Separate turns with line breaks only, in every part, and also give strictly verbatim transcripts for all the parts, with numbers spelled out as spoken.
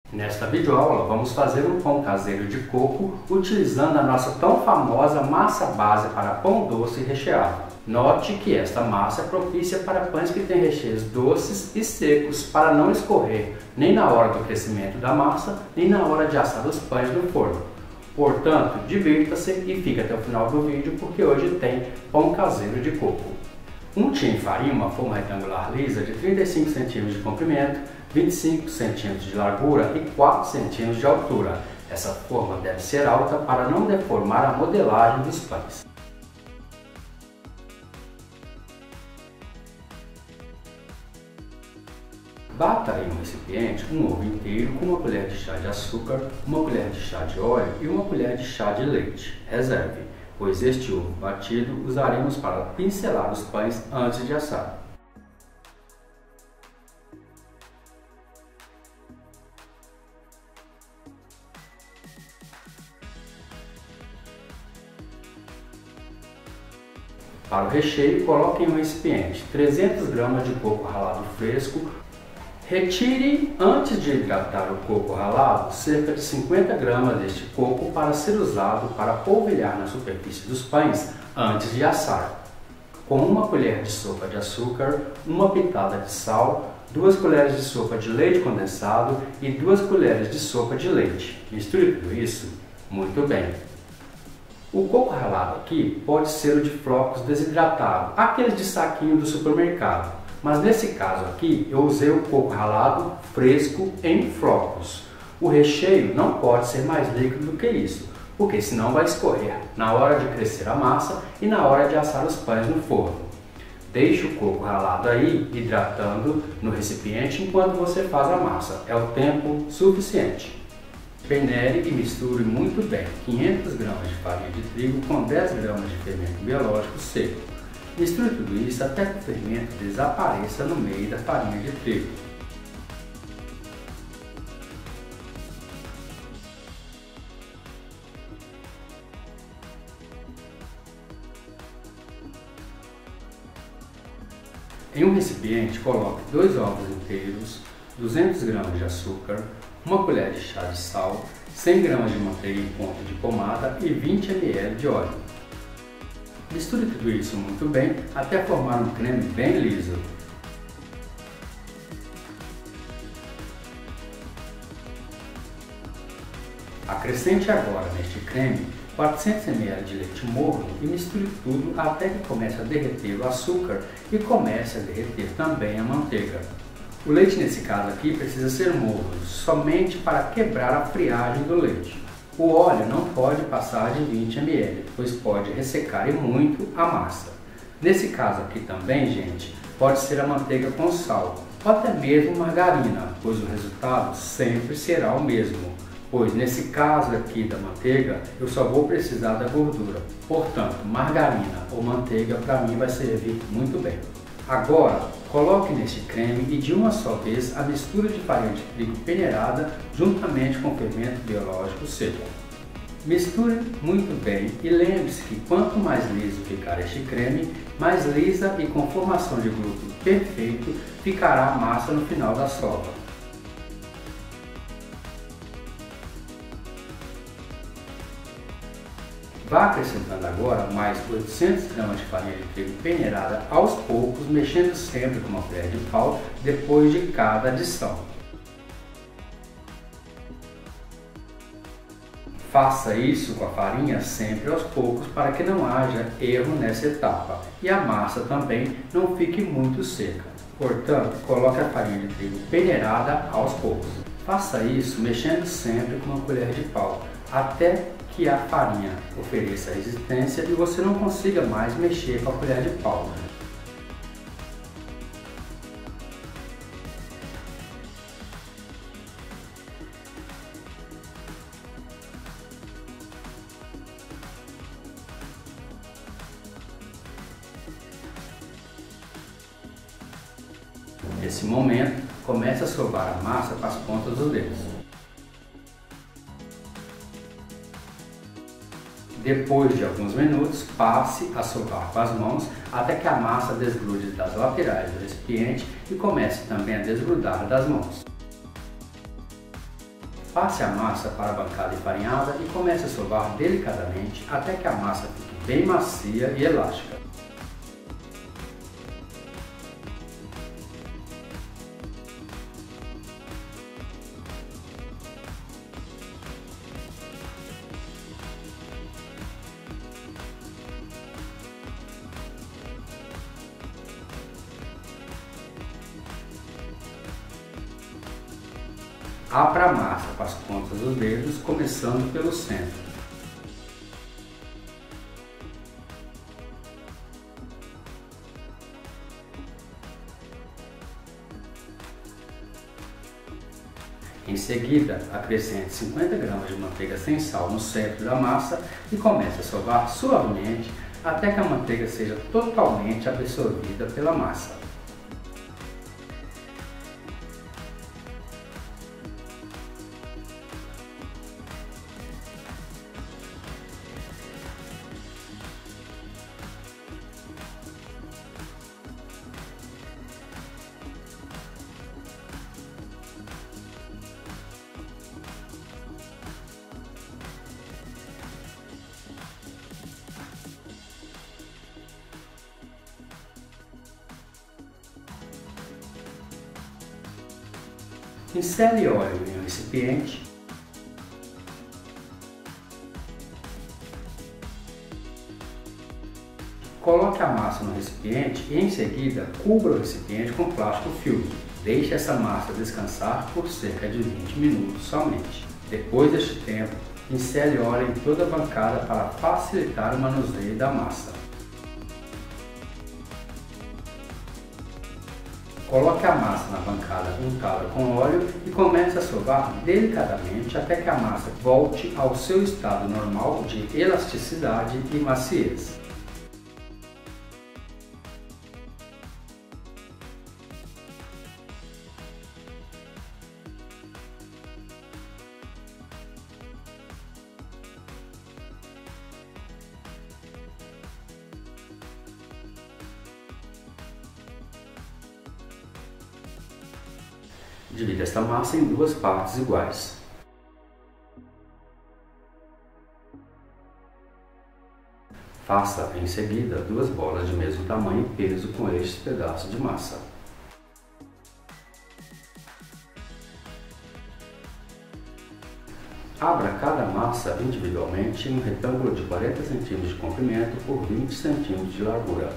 Nesta videoaula vamos fazer um pão caseiro de coco utilizando a nossa tão famosa massa base para pão doce recheado. Note que esta massa é propícia para pães que têm recheios doces e secos para não escorrer nem na hora do crescimento da massa, nem na hora de assar os pães no forno. Portanto, divirta-se e fique até o final do vídeo porque hoje tem pão caseiro de coco. Um tin farinha, uma forma retangular lisa de trinta e cinco centímetros de comprimento, vinte e cinco centímetros de largura e quatro centímetros de altura. Essa forma deve ser alta para não deformar a modelagem dos pães. Bata em um recipiente um ovo inteiro com uma colher de chá de açúcar, uma colher de chá de óleo e uma colher de chá de leite. Reserve, pois este ovo batido usaremos para pincelar os pães antes de assar. Para o recheio, coloque em um recipiente trezentas gramas de coco ralado fresco. Retire, antes de hidratar o coco ralado, cerca de cinquenta gramas deste coco para ser usado para polvilhar na superfície dos pães antes de assar. Com uma colher de sopa de açúcar, uma pitada de sal, duas colheres de sopa de leite condensado e duas colheres de sopa de leite. Misture tudo isso muito bem. O coco ralado aqui pode ser o de flocos desidratado, aqueles de saquinho do supermercado. Mas nesse caso aqui eu usei o coco ralado fresco em flocos. O recheio não pode ser mais líquido do que isso, porque senão vai escorrer na hora de crescer a massa e na hora de assar os pães no forno. Deixe o coco ralado aí, hidratando no recipiente enquanto você faz a massa. É o tempo suficiente. Peneire e misture muito bem quinhentas gramas de farinha de trigo com dez gramas de fermento biológico seco. Misture tudo isso até que o fermento desapareça no meio da farinha de trigo. Em um recipiente, coloque dois ovos inteiros, duzentas gramas de açúcar, uma colher de chá de sal, cem gramas de manteiga em ponto de pomada e vinte mililitros de óleo. Misture tudo isso muito bem até formar um creme bem liso. Acrescente agora neste creme quatrocentos mililitros de leite morno e misture tudo até que comece a derreter o açúcar e comece a derreter também a manteiga. O leite nesse caso aqui precisa ser morno, somente para quebrar a friagem do leite. O óleo não pode passar de vinte mililitros, pois pode ressecar e muito a massa. Nesse caso aqui também, gente, pode ser a manteiga com sal, ou até mesmo margarina, pois o resultado sempre será o mesmo. Pois nesse caso aqui da manteiga, eu só vou precisar da gordura. Portanto, margarina ou manteiga para mim vai servir muito bem. Agora, coloque neste creme e de uma só vez a mistura de farinha de trigo peneirada juntamente com fermento biológico seco. Misture muito bem e lembre-se que quanto mais liso ficar este creme, mais lisa e com formação de glúten perfeito ficará a massa no final da sova. Vá acrescentando agora mais oitocentas gramas de farinha de trigo peneirada aos poucos, mexendo sempre com uma colher de pau depois de cada adição. Faça isso com a farinha sempre aos poucos para que não haja erro nessa etapa e a massa também não fique muito seca. Portanto, coloque a farinha de trigo peneirada aos poucos. Faça isso mexendo sempre com uma colher de pau até que a farinha ofereça resistência e você não consiga mais mexer com a colher de pau. Nesse momento, comece a sovar a massa com as pontas dos dedos. Depois de alguns minutos, passe a sovar com as mãos até que a massa desgrude das laterais do recipiente e comece também a desgrudar das mãos. Passe a massa para a bancada enfarinhada e comece a sovar delicadamente até que a massa fique bem macia e elástica. Abra a massa com as pontas dos dedos, começando pelo centro. Em seguida, acrescente cinquenta gramas de manteiga sem sal no centro da massa e comece a sovar suavemente até que a manteiga seja totalmente absorvida pela massa. Insere óleo em um recipiente. Coloque a massa no recipiente e em seguida cubra o recipiente com plástico filme. Deixe essa massa descansar por cerca de vinte minutos somente. Depois deste tempo, insere óleo em toda a bancada para facilitar o manuseio da massa. Coloque a massa na bancada untada com óleo e comece a sovar delicadamente até que a massa volte ao seu estado normal de elasticidade e maciez. Divida esta massa em duas partes iguais. Faça em seguida duas bolas de mesmo tamanho e peso com estes pedaços de massa. Abra cada massa individualmente em um retângulo de quarenta centímetros de comprimento por vinte centímetros de largura.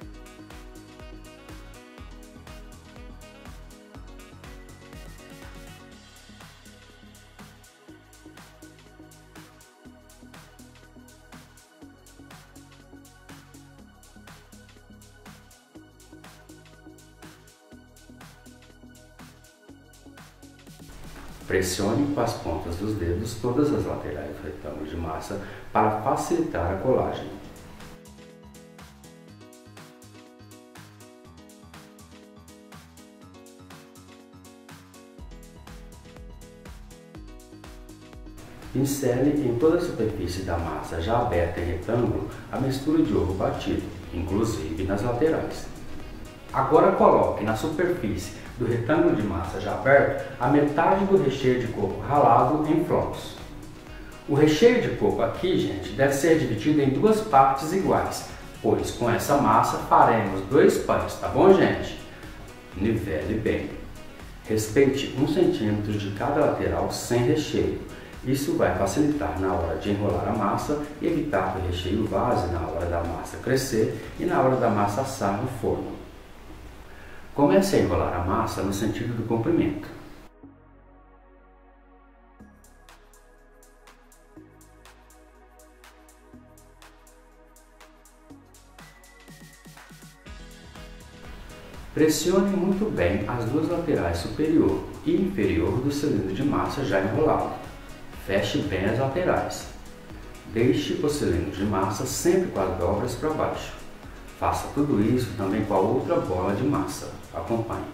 Pressione com as pontas dos dedos todas as laterais do retângulo de massa para facilitar a colagem. Pincele em toda a superfície da massa já aberta em retângulo a mistura de ovo batido, inclusive nas laterais. Agora coloque na superfície do retângulo de massa já aberto a metade do recheio de coco ralado em flocos. O recheio de coco aqui, gente, deve ser dividido em duas partes iguais, pois com essa massa faremos dois pães, tá bom, gente? Nivele bem. Respeite um centímetro de cada lateral sem recheio. Isso vai facilitar na hora de enrolar a massa e evitar que o recheio vaze na hora da massa crescer e na hora da massa assar no forno. Comece a enrolar a massa no sentido do comprimento. Pressione muito bem as duas laterais superior e inferior do cilindro de massa já enrolado. Feche bem as laterais. Deixe o cilindro de massa sempre com as dobras para baixo. Faça tudo isso também com a outra bola de massa. Acompanhe.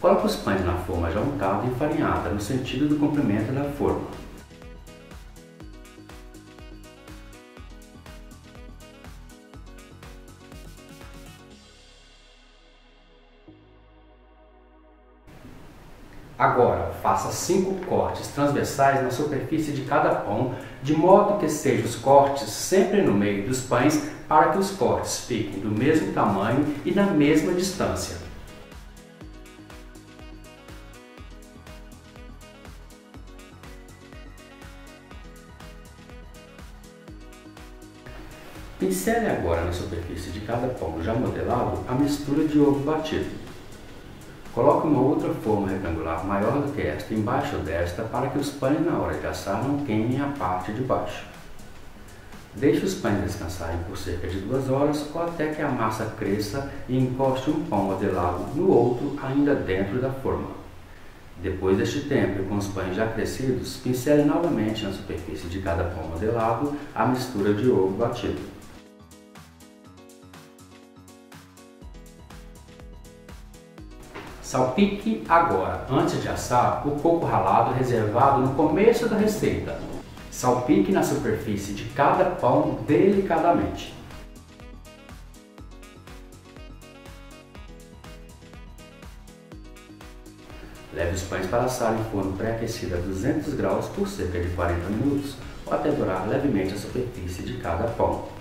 Coloque os pães na forma já untada e enfarinhada no sentido do comprimento da forma. Agora, faça cinco cortes transversais na superfície de cada pão, de modo que sejam os cortes sempre no meio dos pães, para que os cortes fiquem do mesmo tamanho e na mesma distância. Pincele agora na superfície de cada pão já modelado a mistura de ovo batido. Coloque uma outra forma retangular maior do que esta embaixo desta para que os pães na hora de assar não queimem a parte de baixo. Deixe os pães descansarem por cerca de duas horas ou até que a massa cresça e encoste um pão modelado no outro ainda dentro da forma. Depois deste tempo e com os pães já crescidos, pincele novamente na superfície de cada pão modelado a mistura de ovo batido. Salpique agora, antes de assar, o coco ralado reservado no começo da receita. Salpique na superfície de cada pão delicadamente. Leve os pães para assar em forno pré-aquecido a duzentos graus por cerca de quarenta minutos, ou até dourar levemente a superfície de cada pão.